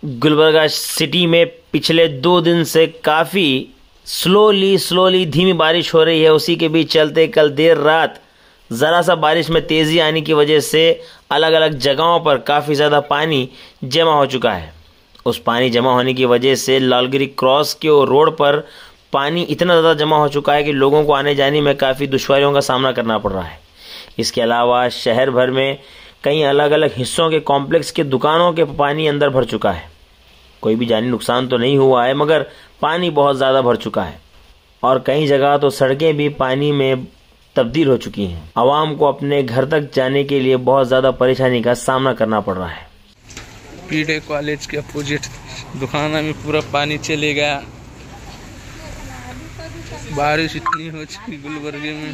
Gulbarga city में पिछले 2 दिन से काफ़ी स्लोली धीमी बारिश हो रही है। उसी के बीच चलते कल देर रात ज़रा सा बारिश में तेज़ी आने की वजह से अलग अलग जगहों पर काफ़ी ज़्यादा पानी जमा हो चुका है। उस पानी जमा होने की वजह से लालगिरी क्रॉस के रोड पर पानी इतना ज़्यादा जमा हो चुका है कि लोगों को आने जाने में काफ़ी दुश्वारियों का सामना करना पड़ रहा है। इसके अलावा शहर भर में कई अलग अलग हिस्सों के कॉम्प्लेक्स के दुकानों के पानी अंदर भर चुका है। कोई भी जानी नुकसान तो नहीं हुआ है, मगर पानी बहुत ज़्यादा भर चुका है और कई जगह तो सड़कें भी पानी में तब्दील हो चुकी हैं। आवाम को अपने घर तक जाने के लिए बहुत ज़्यादा परेशानी का सामना करना पड़ रहा है। पीडे कॉलेज के अपोजिट दुकान में पूरा पानी चले गया। बारिश इतनी हो चुकी गुलबर्गे में।